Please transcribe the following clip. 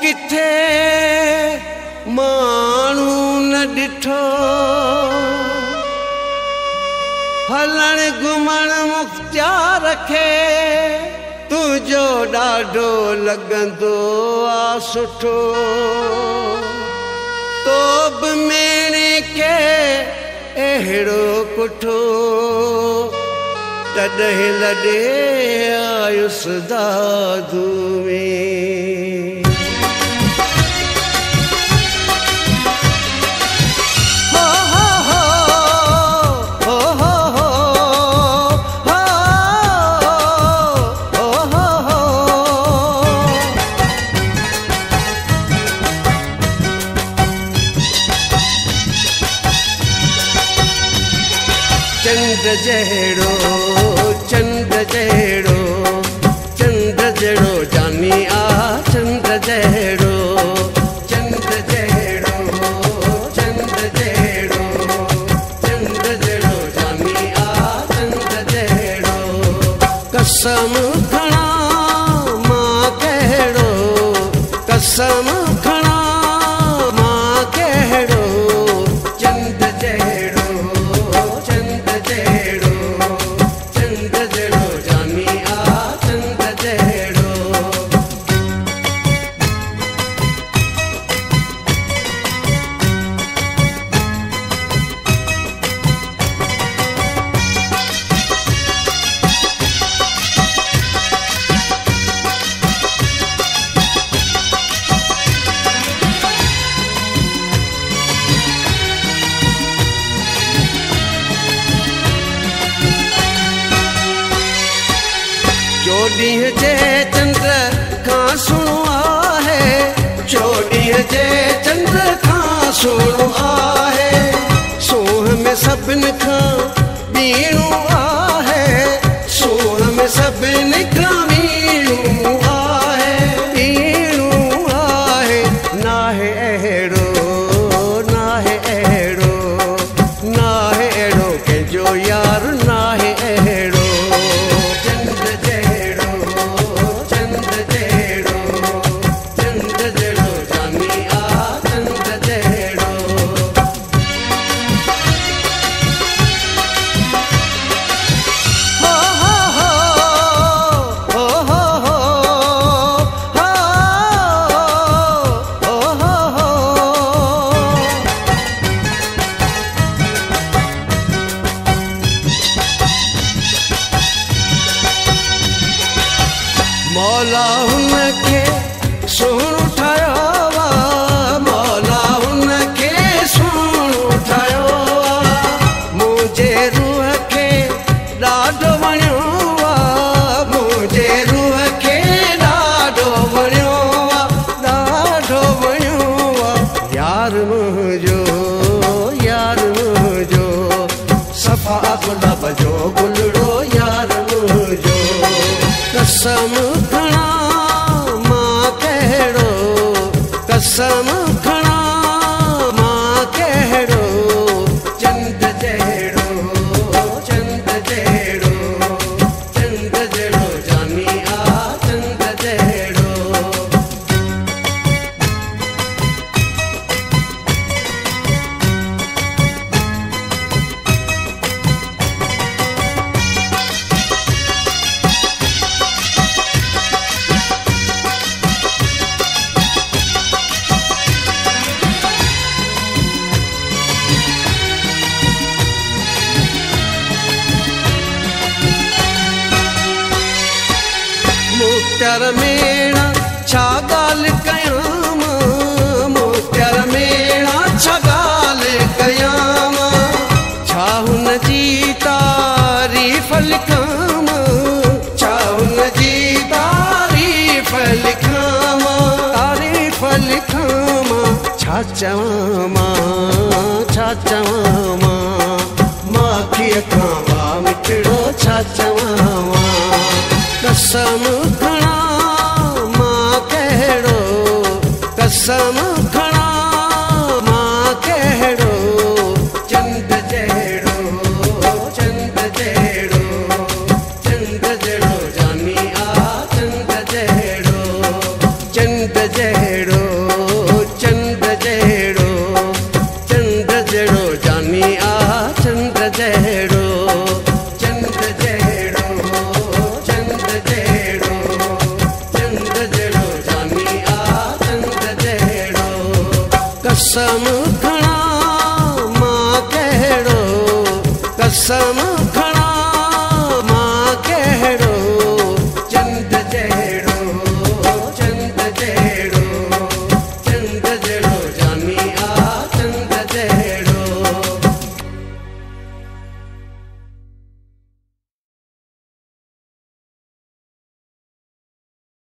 किथे मानू न डिठो हलण घुमण मुख्तियार रखे तुझो ॾाढो लॻंदो आ सुठो तो बि मेणे के अहिड़ो कुठो तॾहिं लॾे आयुसि दादू में चंद्र जहिड़ो चंद्र जहिड़ो चंद्र जहिड़ो जानी आ चंद्र जहिड़ो चंद्र जहिड़ो चंद्र जहिड़ो चंद्र जहिड़ो जानी आ चंद्र जहिड़ो कसम खणा मां कहिड़ो कसम खणा मां कहिड़ो चंद्र जहिड़ो चोॾींहं जे चंद्र खां सुहिणो आहे चोॾींहं जे चंद्र खां सुहिणो आहे सोह में सभिनि खां ॿीणो आहे सोह में सभिनि खां ॿीणो आहे नाहे अहिड़ो नाहे अहिड़ो नाहे अहिड़ो कंहिंजो यार नाहे अहिड़ो मौला हुनखे सुहिणो ठाहियो आहे मौला हुनखे सुहिणो ठाहियो आहे मुंहिंजे रूह खे ॾाढो वणियो आहे मुंहिंजे रूह खे ॾाढो वणियो आहे यार मुंहिंजो सफ़ा गुलाब जो गुलड़ो यार मुंहिंजो कसम खणा मां कहिड़ो कसम खणा मां कहिड़ो चंद्र जहिड़ो चंद्र जहिड़ो चंद्र जहिड़ो जानी आ चंद्र जहिड़ो मुख्तियार मेणा छा ॻाल्हि कयां मुख्तियार मेणा छा ॻाल्हि कयां छा हुनजी तारीफ़ लिखां छा हुनजी तारीफ़ लिखां छा चवां मां अखीअ खां वाह मिठड़ो छा चवां कसम खणा मां कहिड़ो कसम खणा मां कहिड़ो चंद्र जहिड़ो चंद्र जहिड़ो चंद्र जहिड़ो जानी आ चंद्र जहिड़ो चंद्र जहिड़ो ॾसनि खणा